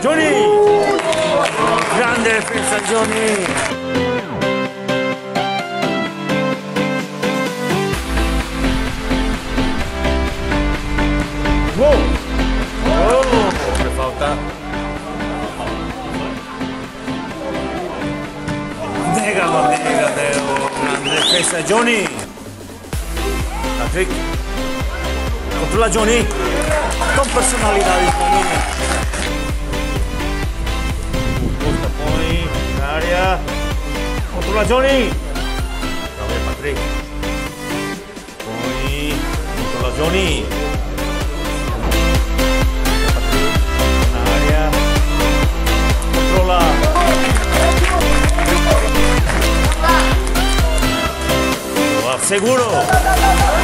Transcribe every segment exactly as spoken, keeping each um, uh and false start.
Johnny! Grande defesa Johnny! Wow! Oh! Che falta! Negalo, negalo! Grande defesa Johnny! Patrick! Controla Johnny! Con personalidad disponible. Gusta poi in aria. Controla Johnny. Bravo Patrick. Poi controla Johnny. Patrick in aria. Controla. Lo va seguro.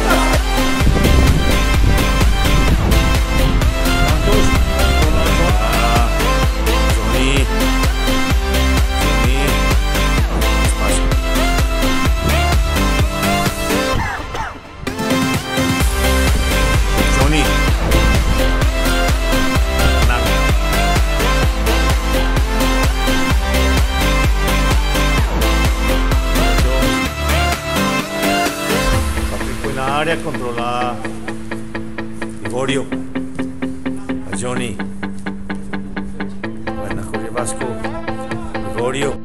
Área controla Ligorio a Johnny. Buena corre Vasco. Ligorio.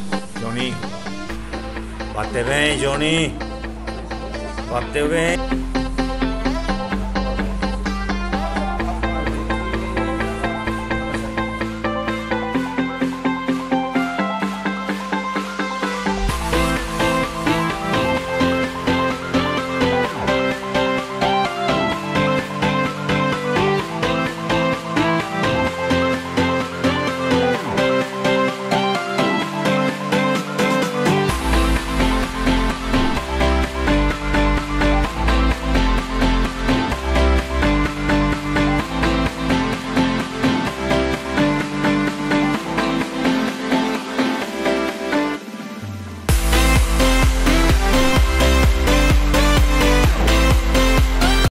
Johnny. Bate bem, Johnny. Bate bem.